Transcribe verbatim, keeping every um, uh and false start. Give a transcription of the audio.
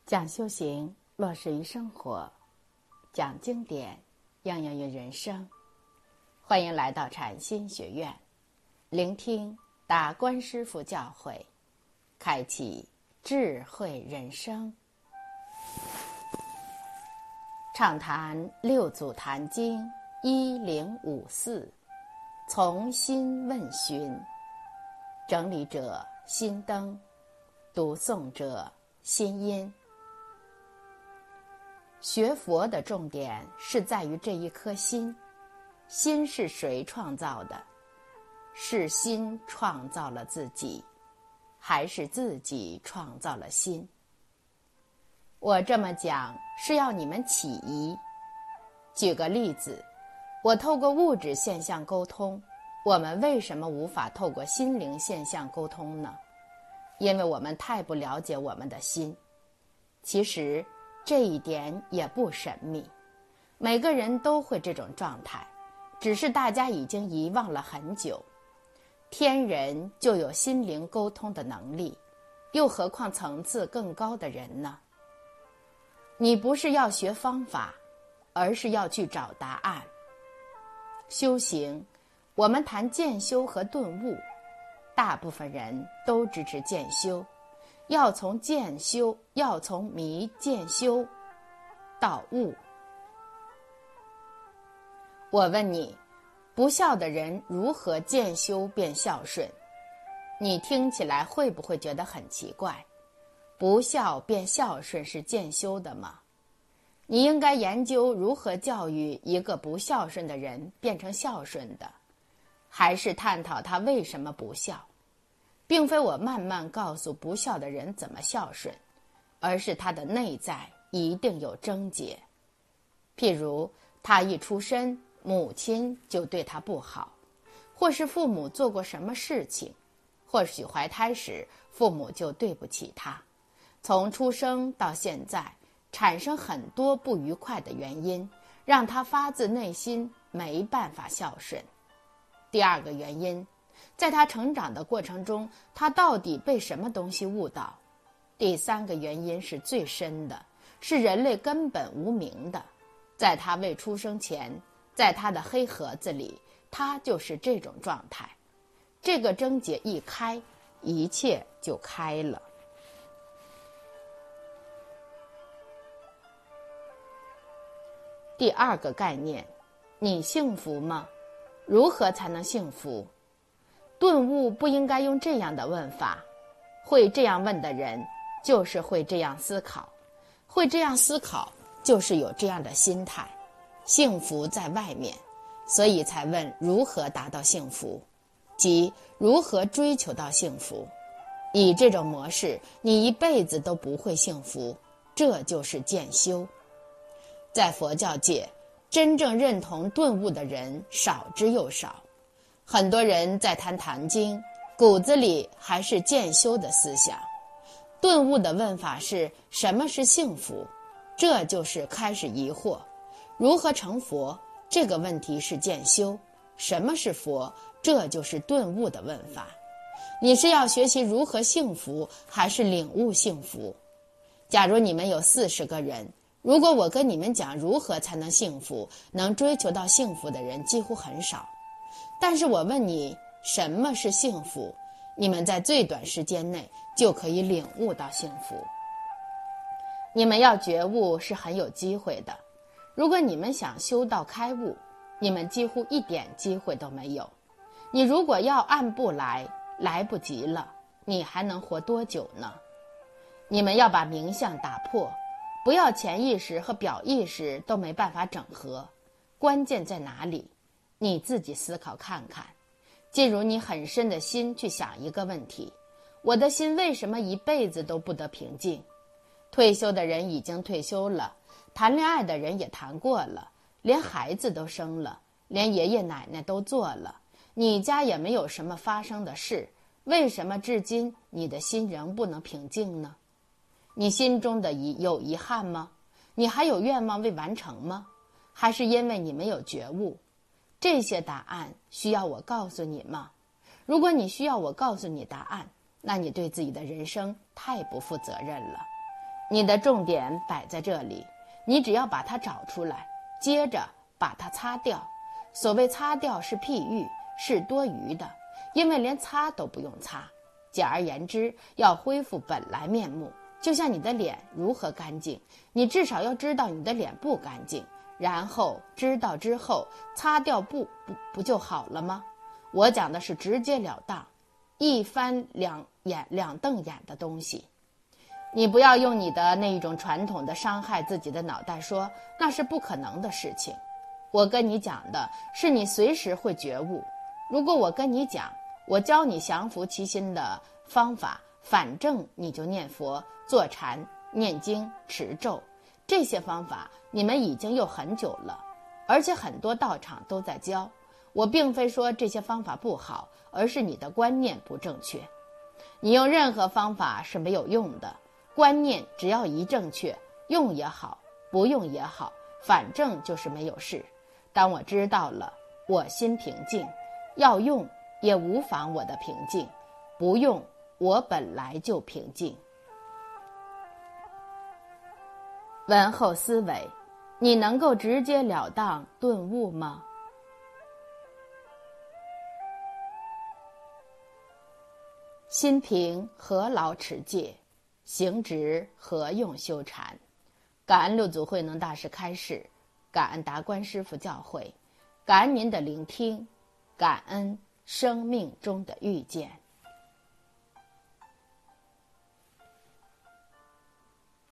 讲修行，落实于生活；讲经典，应用于人生。欢迎来到禅心学院，聆听达观师父教诲，开启智慧人生。畅谈六祖坛经一零五四，从心问询。整理者心灯，读诵者心音。学佛的重点是在于这一颗心，心是谁创造的？是心创造了自己，还是自己创造了心？我这么讲是要你们起疑。举个例子，我透过物质现象沟通，我们为什么无法透过心灵现象沟通呢？因为我们太不了解我们的心。其实这一点也不神秘，每个人都会这种状态，只是大家已经遗忘了很久。天人就有心灵沟通的能力，又何况层次更高的人呢？你不是要学方法，而是要去找答案。修行，我们谈渐修和顿悟，大部分人都支持渐修，要从渐修，要从迷渐修到悟。我问你，不孝的人如何渐修变孝顺？你听起来会不会觉得很奇怪？不孝变孝顺是渐修的吗？你应该研究如何教育一个不孝顺的人变成孝顺的，还是探讨他为什么不孝？并非我慢慢告诉不孝的人怎么孝顺，而是他的内在一定有症结。譬如他一出生，母亲就对他不好，或是父母做过什么事情，或许怀胎时父母就对不起他，从出生到现在产生很多不愉快的原因，让他发自内心没办法孝顺。第二个原因，在他成长的过程中，他到底被什么东西误导？第三个原因是最深的，是人类根本无明的。在他未出生前，在他的黑盒子里，他就是这种状态。这个症结一开，一切就开了。第二个概念，你幸福吗？如何才能幸福？顿悟不应该用这样的问法，会这样问的人就是会这样思考，会这样思考就是有这样的心态。幸福在外面，所以才问如何达到幸福，即如何追求到幸福。以这种模式，你一辈子都不会幸福，这就是渐修。在佛教界，真正认同顿悟的人少之又少，很多人在谈坛经，骨子里还是渐修的思想。顿悟的问法是什么是幸福？这就是开始疑惑。如何成佛？这个问题是渐修。什么是佛？这就是顿悟的问法。你是要学习如何幸福，还是领悟幸福？假如你们有四十个人，如果我跟你们讲如何才能幸福，能追求到幸福的人几乎很少。但是我问你，什么是幸福？你们在最短时间内就可以领悟到幸福。你们要觉悟是很有机会的。如果你们想修道开悟，你们几乎一点机会都没有。你如果要按步来，来不及了，你还能活多久呢？你们要把名相打破，不要潜意识和表意识都没办法整合。关键在哪里？你自己思考看看，进入你很深的心去想一个问题：我的心为什么一辈子都不得平静？退休的人已经退休了，谈恋爱的人也谈过了，连孩子都生了，连爷爷奶奶都做了，你家也没有什么发生的事，为什么至今你的心仍不能平静呢？你心中的遗有遗憾吗？你还有愿望未完成吗？还是因为你没有觉悟？这些答案需要我告诉你吗？如果你需要我告诉你答案，那你对自己的人生太不负责任了。 你的重点摆在这里，你只要把它找出来，接着把它擦掉。所谓擦掉是譬喻，是多余的，因为连擦都不用擦。简而言之，要恢复本来面目，就像你的脸如何干净，你至少要知道你的脸不干净，然后知道之后擦掉不不不就好了吗？我讲的是直截了当，一翻两眼两瞪眼的东西。你不要用你的那一种传统的伤害自己的脑袋说那是不可能的事情。我跟你讲的是你随时会觉悟。如果我跟你讲，我教你降服其心的方法，反正你就念佛、坐禅、念经、持咒，这些方法你们已经有很久了，而且很多道场都在教。我并非说这些方法不好，而是你的观念不正确。你用任何方法是没有用的，观念只要一正确，用也好，不用也好，反正就是没有事。当我知道了，我心平静，要用也无妨我的平静，不用我本来就平静。文后思维，你能够直截了当顿悟吗？心平何劳持戒，行直何用修禅。感恩六祖慧能大师开示，感恩达观师父教诲，感恩您的聆听，感恩生命中的遇见。